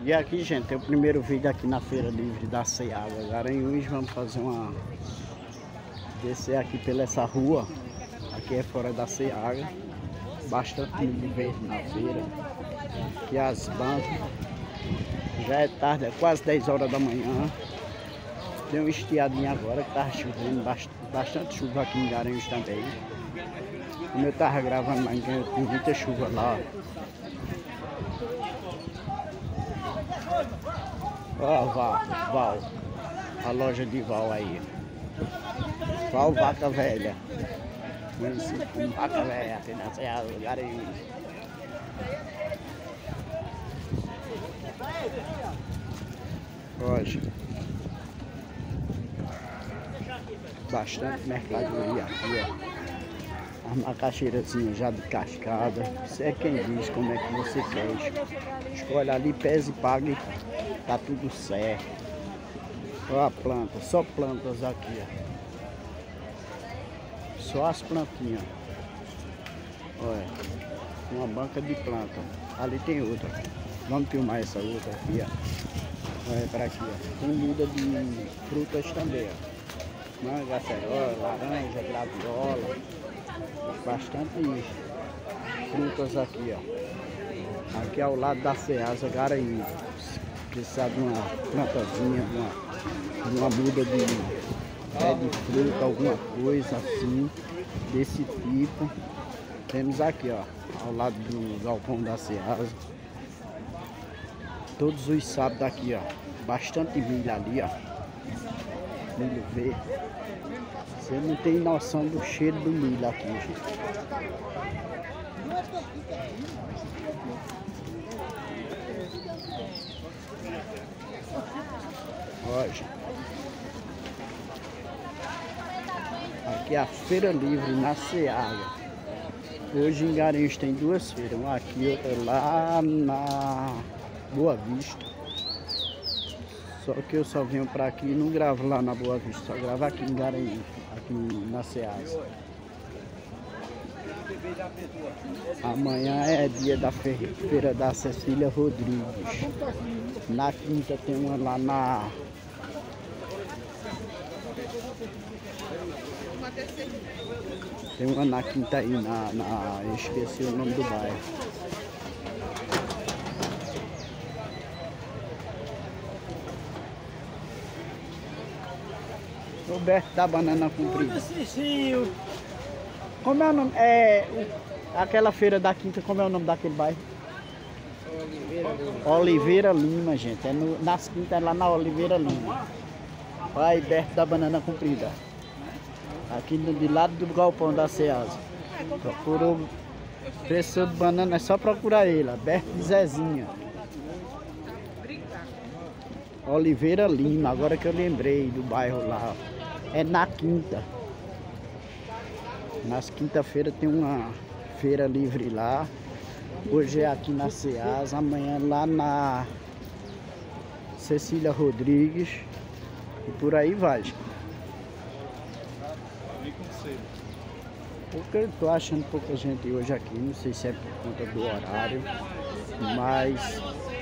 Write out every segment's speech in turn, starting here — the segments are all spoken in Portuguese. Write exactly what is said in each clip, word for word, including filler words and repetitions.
E aqui, gente, é o primeiro vídeo aqui na Feira Livre da Ceasa Garanhuns. Vamos fazer uma... descer aqui pela essa rua. Aqui é fora da Ceasa. Bastante milho verde na feira. Aqui as bancas. Já é tarde, é quase dez horas da manhã. Deu uma estiadinha agora que tava chovendo, bastante, bastante chuva aqui em Garanhuns também. Como eu tava gravando lá em Garanhuns, tem muita chuva lá. Ó, Val, Val, a loja de Val aí. Val Vaca Velha. Conhecido como Vaca Velha, aqui na Ceasa Garanhuns. Hoje. Bastante mercadoria aqui, ó. As macaxeirazinhas já descascadas. Você é quem diz como é que você quer. Escolhe ali, pese e pague. Tá tudo certo. Olha a planta, só plantas aqui, ó. Só as plantinhas. Olha, uma banca de planta. Ali tem outra. Vamos filmar essa outra aqui, ó. Olha pra aqui, ó. Tem muda de frutas também, ó. Manga, acerola, laranja, graviola. Bastante frutas aqui, ó. Aqui ao lado da Ceasa Garanhuns. Precisar de uma plantazinha, de uma, de uma muda de pé de fruta, alguma coisa assim, desse tipo. Temos aqui, ó, ao lado do galpão da Ceasa. Todos os sábados aqui, ó. Bastante milho ali, ó. Milho verde. Você não tem noção do cheiro do milho aqui, gente. Olha, aqui é a Feira Livre na Ceasa. Hoje em Garanhuns tem duas feiras, uma aqui e outra lá na Boa Vista. Só que eu só venho pra aqui e não gravo lá na Boa Vista, só gravo aqui em Garanhuns, aqui na Ceasa. Amanhã é dia da feira da Cecília Rodrigues. Na quinta tem uma lá na... Tem uma na quinta aí, na, na... eu esqueci o nome do bairro. Roberto da Banana Comprida. Como é o nome? É, aquela feira da quinta, como é o nome daquele bairro? Oliveira Lima. Oliveira Lima, gente. É no, nas quintas, é lá na Oliveira Lima. Vai, Berto da Banana Comprida. Aqui do, de lado do galpão da Ceasa. Procurou preço de banana, é só procurar ele. Berto de Zezinha. Oliveira Lima, agora que eu lembrei do bairro lá. É na quinta. Nas quinta-feira tem uma feira livre lá. Hoje é aqui na Ceasa, amanhã lá na Cecília Rodrigues. E por aí vai. Porque eu tô achando pouca gente hoje aqui, não sei se é por conta do horário, mas...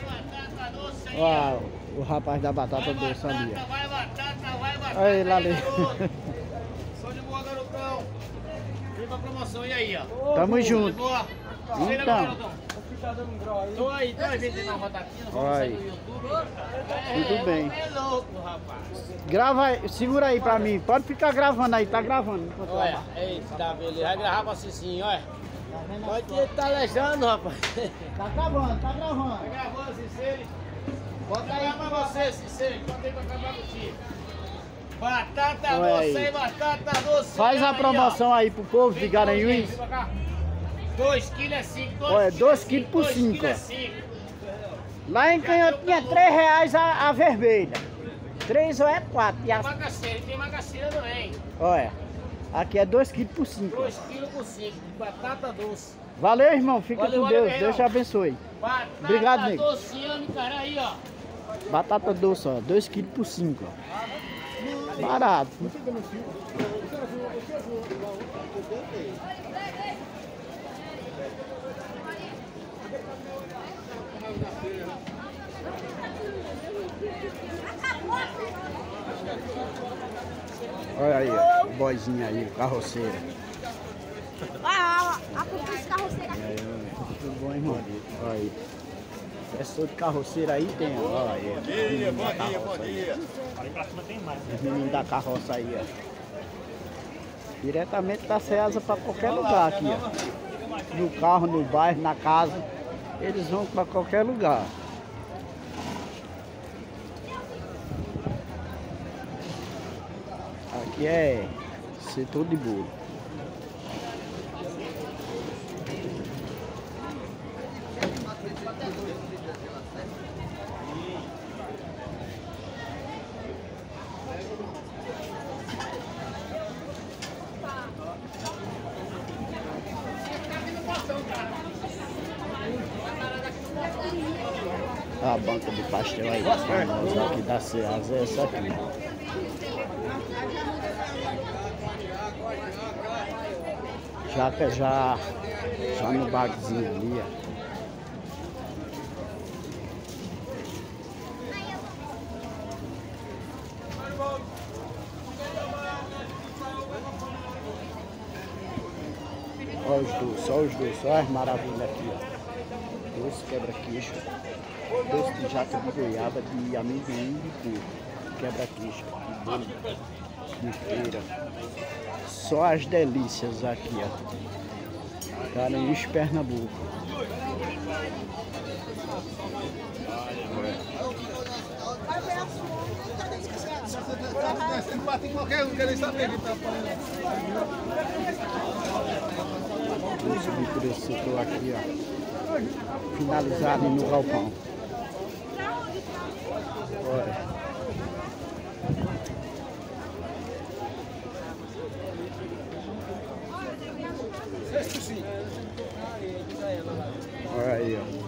Ó, o rapaz da batata doce ali, ó. Olha ele ali. Só de boa, garotão. Vem pra promoção, e aí, ó? Tamo junto. Então. Tô aí, tô aí vendendo uma batatinha. Vamos sair do YouTube. Tudo bem. É louco, rapaz. Grava aí, segura aí pra mim. Pode ficar gravando aí, tá gravando. Olha, eita, tá beleza. Vai gravar pra Cicinho, olha. Pode que ele tá alejando, rapaz. Tá gravando, tá gravando. Tá gravando, Cicero. Bota aí pra você, Cicero. Bota aí pra acabar contigo. Batata doce aí, batata doce. Faz a promoção aí pro povo de Garanhuns. dois quilos é cinco. Olha, dois quilos por cinco. Lá em Canhotinha é três reais a, a vermelha. três ou é quatro. E Tem as... macaxeira, tem macaxeira também. Olha, aqui é dois quilos por cinco. dois quilos por cinco, batata doce. Valeu, irmão. Fica Valeu, com valeu, Deus. irmão. Deus te abençoe. Batata Obrigado, nego. doce, cara, aí, ó. Batata doce, ó. dois quilos por cinco, ó. Barato. Olha aí, ó, o boizinho aí, o carroceiro. Ah, a culpa desse carroceiro aqui. É, tudo bom, irmão? Olha aí. Pessoa de carroceiro aí tem, ó. Olha aí. Bom dia, bom dia, bom dia. Ali pra cima tem mais. Os meninos da carroça aí, ó. Diretamente da Ceasa para qualquer lugar aqui, ó. No carro, no bairro, na casa. Eles vão para qualquer lugar. Aqui é setor de bolo. A banca de pastel aí, famosa aqui da Ceasa é essa aqui. Já que já, já no bagzinho ali, ó. Olha os doces, olha os doces, olha as maravilhas aqui, ó. Doce quebra-queixo, doce de jaca de goiaba, de amendoim e de coco, quebra-queixo, de bolo de feira. Só as delícias aqui, ó. Garanhuns, Pernambuco. Vamos subir por esse setor aqui, ó. Finalizado no galpão. Olha. Olha aí, ó.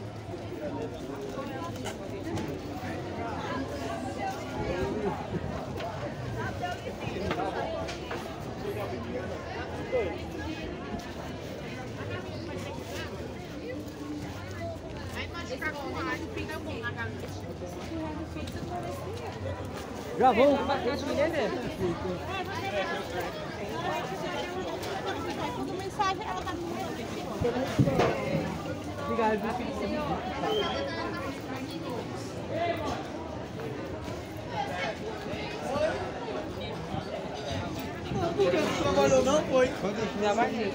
Já vou. Quando mensagem ela tá no Por que não trabalhou não, foi? Já vai vir.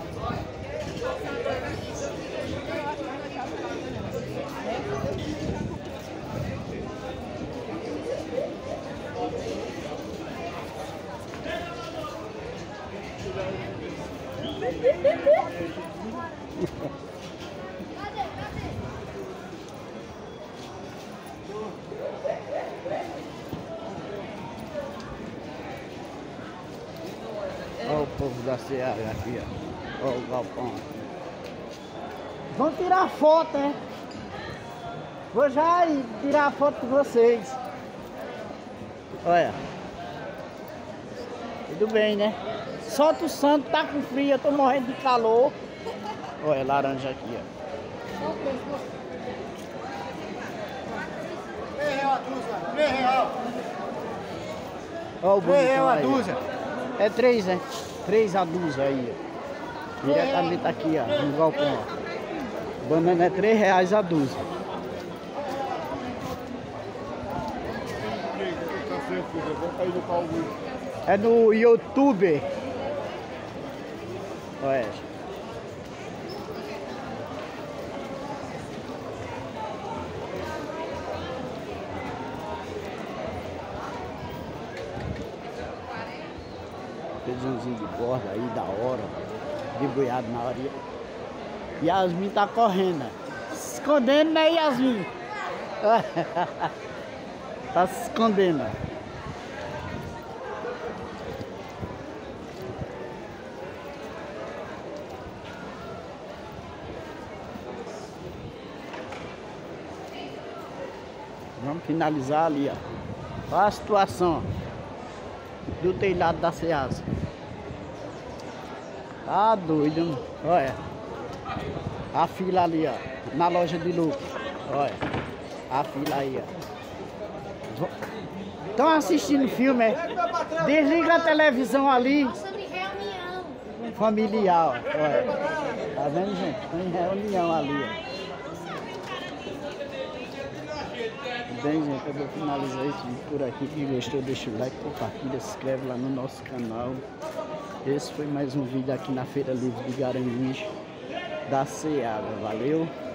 Olha o povo da Ceasa aqui, ó. Olha o galpão. Vamos tirar foto, né? Vou já ir tirar a foto com vocês. Olha. Tudo bem, né? Solta o santo, tá com frio, eu tô morrendo de calor. Olha, laranja aqui, ó. três reais a dúzia, três reais. Olha o três reais bonitão a aí, ó. dúzia. É três, né? Três a dúzia aí, ó. Diretamente aqui, ó, no galpão, ó. Banana é três reais a dúzia. É no YouTube. Olha. Feijãozinho de borda aí, da hora. De boiado na hora. Yasmin tá correndo, né? Se escondendo, né, Yasmin? Tá se escondendo. Vamos finalizar ali, ó. Olha a situação do telhado da Ceasa. Tá doido, mano. Olha. A fila ali, ó. Na loja de Lucas. Olha. A fila aí, ó. Estão assistindo filme, é? Desliga a televisão ali. Nossa, de reunião. Familiar, olha. Tá vendo, gente? Estão em reunião ali, ó. Bem, gente, eu vou finalizar esse vídeo por aqui. Quem gostou, deixa o like, compartilha, se inscreve lá no nosso canal. Esse foi mais um vídeo aqui na Feira Livre de Garanhuns da Ceara. Valeu!